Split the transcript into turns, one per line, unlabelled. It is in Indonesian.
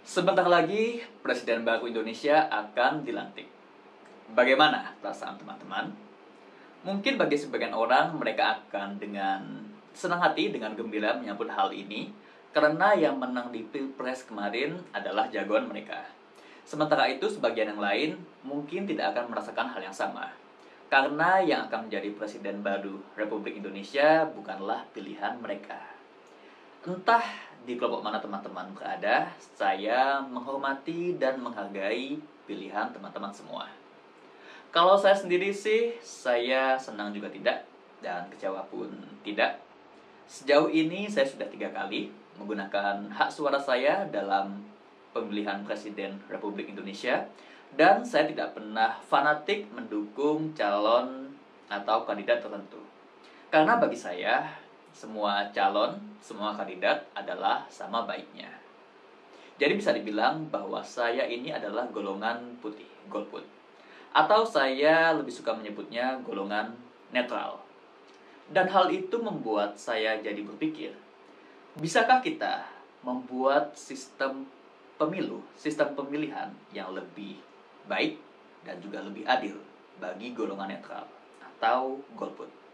Sebentar lagi Presiden baru Indonesia akan dilantik. Bagaimana perasaan teman-teman? Mungkin bagi sebagian orang mereka akan dengan senang hati, dengan gembira menyambut hal ini, karena yang menang di Pilpres kemarin adalah jagoan mereka. Sementara itu sebagian yang lain mungkin tidak akan merasakan hal yang sama, karena yang akan menjadi Presiden baru Republik Indonesia bukanlah pilihan mereka. Entah di kelompok mana teman-teman berada, saya menghormati dan menghargai pilihan teman-teman semua. Kalau saya sendiri sih, saya senang juga tidak, dan kecewa pun tidak. Sejauh ini saya sudah 3 kali menggunakan hak suara saya dalam pemilihan Presiden Republik Indonesia, dan saya tidak pernah fanatik mendukung calon atau kandidat tertentu. Karena bagi saya, semua calon, semua kandidat adalah sama baiknya. Jadi bisa dibilang bahwa saya ini adalah golongan putih, golput. Atau saya lebih suka menyebutnya golongan netral. Dan hal itu membuat saya jadi berpikir, bisakah kita membuat sistem pemilu, sistem pemilihan yang lebih baik dan juga lebih adil bagi golongan netral atau golput?